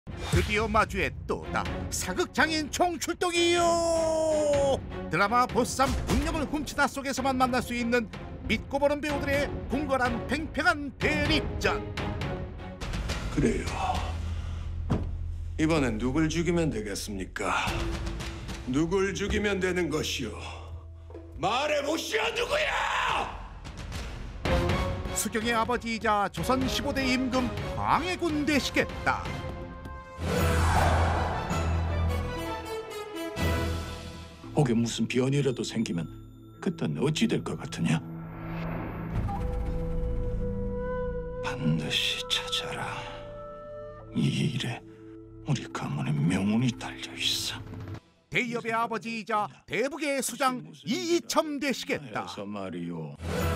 드디어 마주했도다. 사극장인 총출동이요. 드라마 보쌈 운명을 훔치다 속에서만 만날 수 있는 믿고 보는 배우들의 궁궐한 팽팽한 대립전. 그래요. 이번엔 누굴 죽이면 되겠습니까? 누굴 죽이면 되는 것이오? 말해보시오, 누구야! 수경의 아버지이자 조선 15대 임금 광해군 되시겠다. 혹여 무슨 변이라도 생기면 그땐 어찌 될 것 같으냐? 반드시 찾아라. 이 일에 우리 가문의 명운이 달려 있어. 대엽의 아버지이자 대북의 수장 이이첨 되시겠다. 그래서 말이요.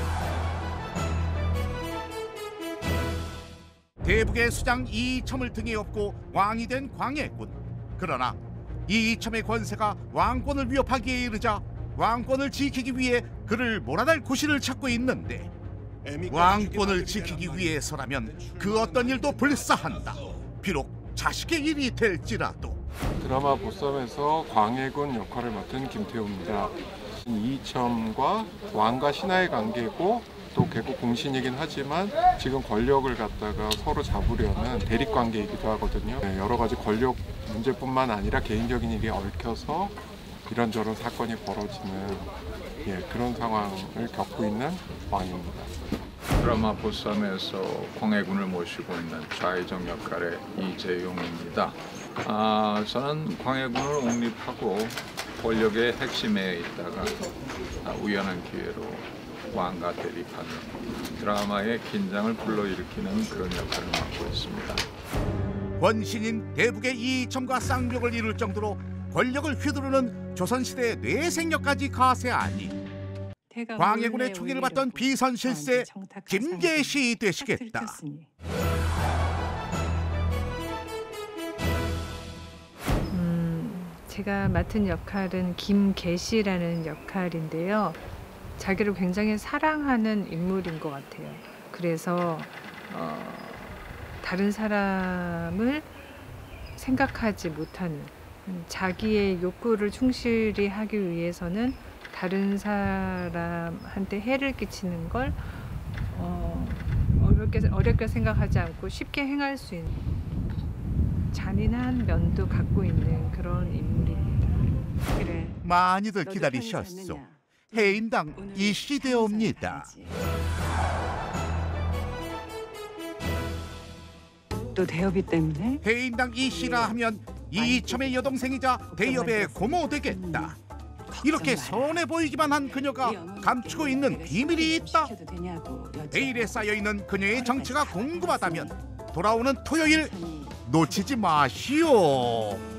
대북의 수장 이이첨을 등에 업고 왕이 된 광해군. 그러나 이이첨의 권세가 왕권을 위협하기에 이르자 왕권을 지키기 위해 그를 몰아낼 구실을 찾고 있는데, 왕권을 지키기 위해서라면 그 어떤 일도 불사한다. 비록 자식의 일이 될지라도. 드라마 보쌈에서 광해군 역할을 맡은 김태우입니다. 이이첨과 왕과 신하의 관계고 또 개국 공신이긴 하지만 지금 권력을 갖다가 서로 잡으려는 대립 관계이기도 하거든요. 여러 가지 권력 문제뿐만 아니라 개인적인 일이 얽혀서 이런저런 사건이 벌어지는 그런 상황을 겪고 있는 왕입니다. 드라마 보쌈에서 광해군을 모시고 있는 좌의정 역할의 이재용입니다. 저는 광해군을 옹립하고 권력의 핵심에 있다가 우연한 기회로 왕과 대립하는 드라마의 긴장을 불러일으키는 그런 역할을 맡고 있습니다. 권신인 대북의 이이첨과 쌍벽을 이룰 정도로 권력을 휘두르는 조선시대의 뇌생력까지 가세하니 광해군의 총애를 받던 비선실세 김계시 되시겠다. 제가 맡은 역할은 김계시라는 역할인데요. 자기를 굉장히 사랑하는 인물인 것 같아요. 그래서 다른 사람을 생각하지 못하는, 자기의 욕구를 충실히 하기 위해서는 다른 사람한테 해를 끼치는 걸 어렵게 생각하지 않고 쉽게 행할 수 있는 잔인한 면도 갖고 있는 그런 인물입니다. 그래. 많이들 기다리셨소. 해인당 이씨 되옵니다. 또 대엽이 때문에? 해인당 이씨라 하면 이이첨의 여동생이자 대엽의 고모 되겠다. 이렇게 선해 보이기만 한 그녀가 감추고 있는 비밀이 있다. 내일에 쌓여있는 그녀의 정체가 궁금하다면 돌아오는 토요일 놓치지 마시오.